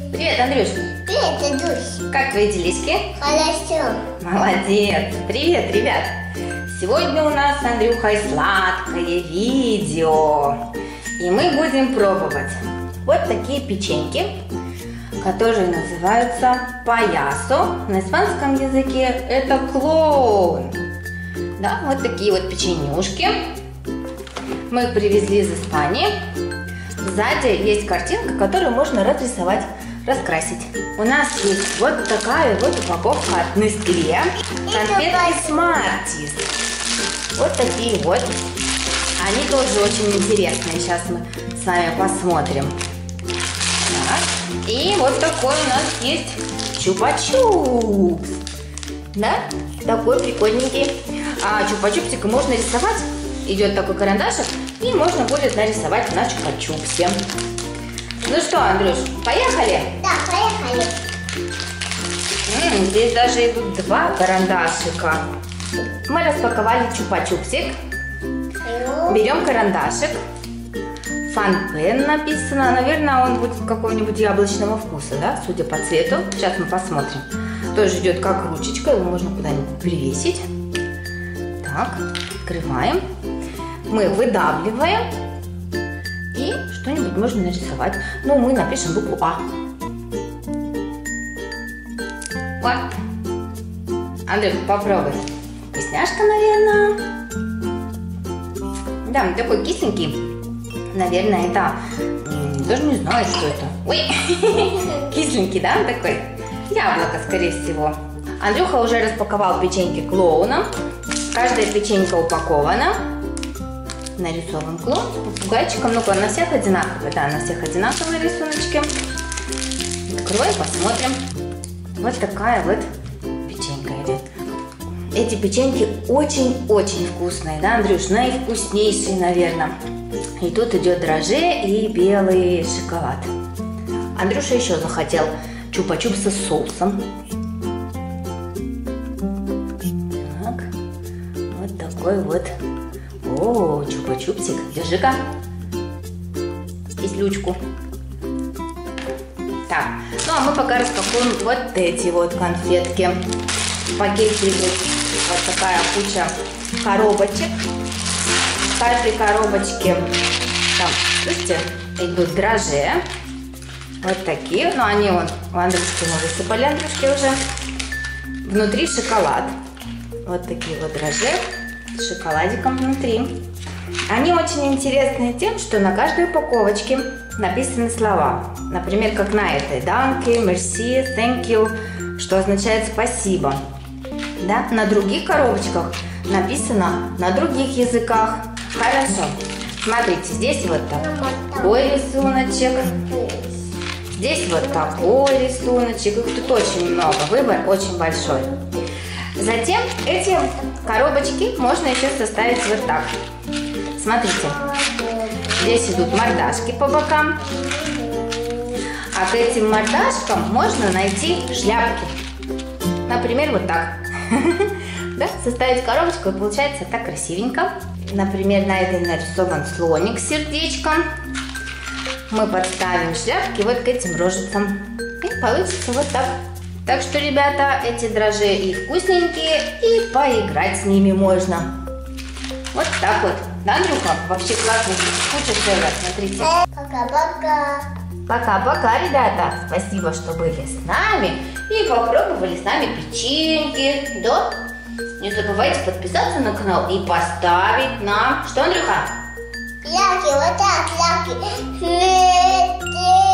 Привет, Андрюш. Привет, Андрюш. Как твои делишки? Хорошо. Молодец. Привет, ребят. Сегодня у нас с Андрюхой сладкое видео. И мы будем пробовать вот такие печеньки, которые называются паясо. На испанском языке это клоун. Да, вот такие вот печенюшки. Мы их привезли из Испании. Сзади есть картинка, которую можно разрисовать, раскрасить. У нас есть вот такая вот упаковка от Nestlé. Конфетки Smarties. Вот такие вот. Они тоже очень интересные. Сейчас мы с вами посмотрим. Так. И вот такой у нас есть чупа-чупс. Да? Такой прикольненький. А чупа-чупсик можно рисовать. Идет такой карандашик. И можно будет нарисовать на чупа-чупсе. Ну что, Андрюш, поехали? Да, поехали. Здесь даже идут два карандашика. Мы распаковали чупа-чупсик. Берем карандашик. Фан-пен написано. Наверное, он будет какого-нибудь яблочного вкуса, да? Судя по цвету. Сейчас мы посмотрим. Тоже идет как ручечка. Его можно куда-нибудь привесить. Так, открываем. Мы выдавливаем. И что-нибудь можно нарисовать. Ну, мы напишем букву А. Вот. Андрей, попробуй. Вкусняшка, наверное. Да, он такой кисленький. Наверное, это... Даже не знаю, что это. Ой, кисленький, да, он такой? Яблоко, скорее всего. Андрюха уже распаковал печеньки клоуна. Каждая печенька упакована. Нарисован клоун с попугайчиком. Ну-ка, на всех одинаковые. Да, на всех одинаковые рисуночки. Откроем, посмотрим. Вот такая вот печенька идет. Эти печеньки очень-очень вкусные, да, Андрюш? Наивкуснейшие, наверное. И тут идет дрожжи и белый шоколад. Андрюша еще захотел чупа-чупса с соусом. Так, вот такой вот. О, чупа-чупсик. Держи-ка. Кислючку. Так, ну а мы пока распакуем вот эти вот конфетки. В пакете идет вот такая куча коробочек. В каждой коробочке, там, слышите, идут дрожжи. Вот такие. Ну, они вон у Андрюшки мы высыпали, Андрюшки уже. Внутри шоколад. Вот такие вот дрожжи с шоколадиком внутри. Они очень интересные тем, что на каждой упаковочке написаны слова. Например, как на этой. Danke, merci, thank you, что означает спасибо. Да? На других коробочках написано на других языках. Хорошо. Смотрите, здесь вот такой рисуночек. Здесь вот такой рисуночек. Их тут очень много. Выбор очень большой. Затем эти коробочки можно еще составить вот так. Смотрите. Здесь идут мордашки по бокам. А к этим мордашкам можно найти шляпки. Например, вот так. Да? Составить коробочку, и получается так красивенько. Например, на этой нарисован слоник с сердечком. Мы подставим шляпки вот к этим рожицам. И получится вот так. Так что, ребята, эти дрожжи и вкусненькие, и поиграть с ними можно. Вот так вот. Да, Андрюха? Вообще классно. Куча целая, смотрите. Пока-пока. Пока-пока, ребята. Спасибо, что были с нами и попробовали с нами печеньки. Да? Не забывайте подписаться на канал и поставить нам... Что, Андрюха? Лайки, вот так, лайки.